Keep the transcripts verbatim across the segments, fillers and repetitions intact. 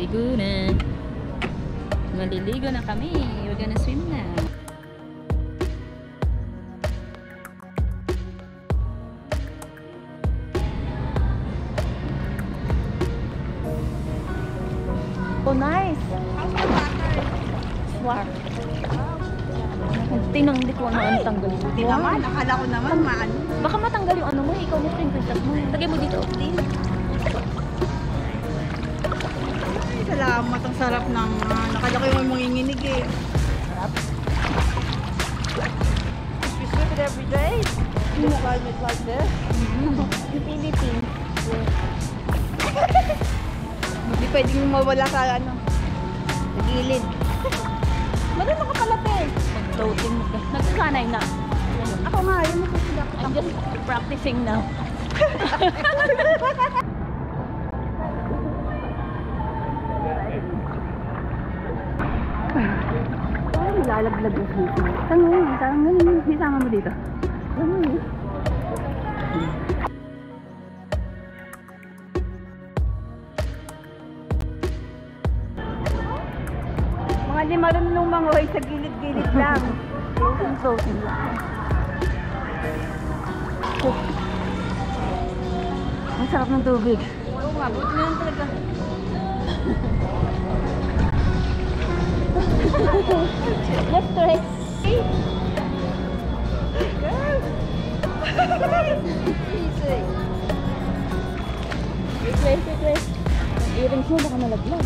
Maliligo na. Maliligo na kami. We're gonna swim na. Oh, nice. How's the water? Swar. Tinanggi ko ano ang tanggal. Hindi naman. Akala ko naman maano. Baka matanggal yung ano mo. Ikaw mo princess mo. Tagay mo dito. Ay, salamat. Ang sarap ng uh, nakalaki mo yung manginginig eh. Sarap. We swim it every day. In the climate like this. Yung Philippines. Hindi pwedeng mawala sa ano. Sa gilid. Marunong ka pala, te. Pag-floating mo ka. Nagsasanay na. Ako nga, yun ako sila. I'm just practicing now. Ay, lalaglag yung sisi. Saan mo yun? Saan mo yun? Isama mo dito. Saan mo yun? Mga di marunong manguhay sa gilid-gilid lang. Floating, floating lang. Ang sarap ng tubig. Oo nga, buti na lang talaga. Let's try. Girl! Easy. Wait, wait, wait, wait. Earrings mo baka nalaglag.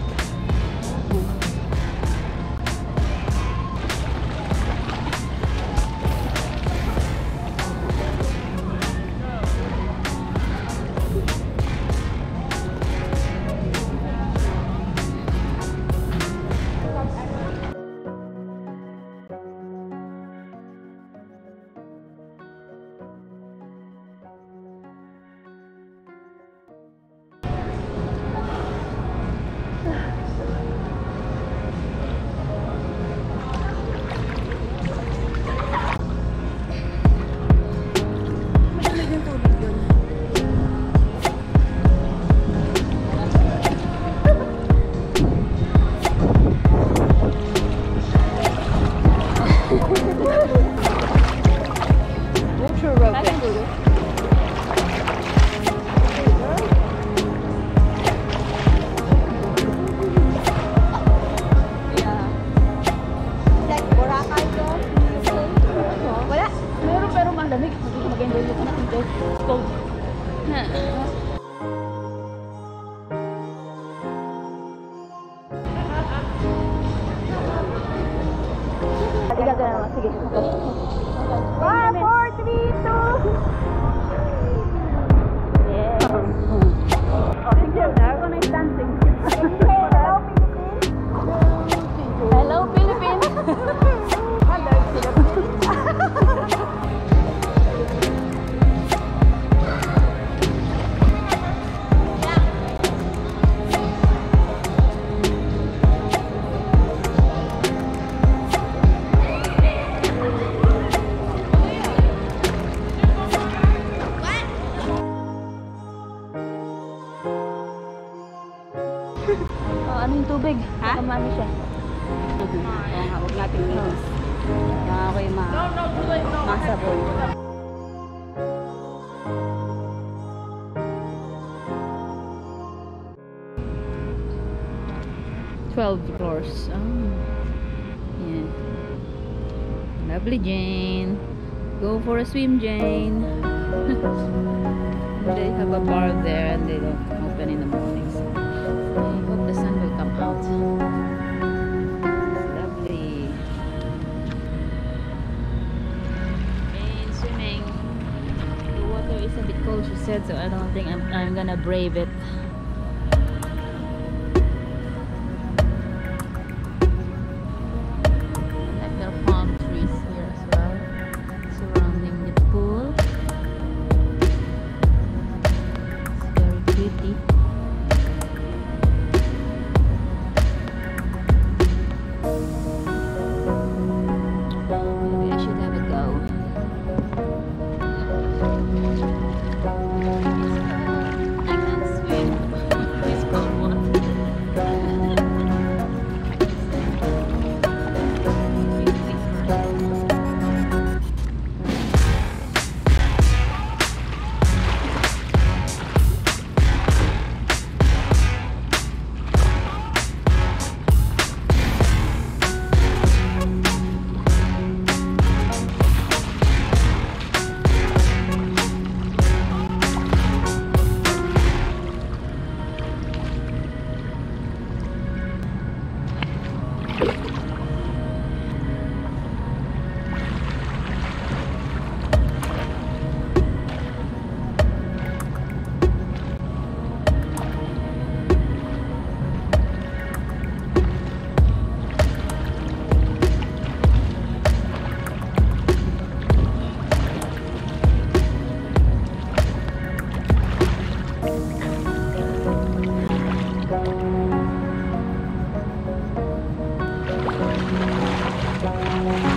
Sige. five, four, three, two. Yeah. Oh, thank you. Ako na yung dancing. Hello, Philippines. Hello, Philippines. Oh, ano yung tubig? Ha? Kamami siya. Oo nga, huwag natin inis. Kaya ako yung ma masabon. twelve floors. Oh. Yeah. Lovely, Jane. Go for a swim, Jane. They have a bar there and they don't open in the mornings. I hope the sun will come out. It's lovely. Jane swimming. The water is a bit cold, she said, so I don't think I'm, I'm gonna brave it. I can't swim. Bye.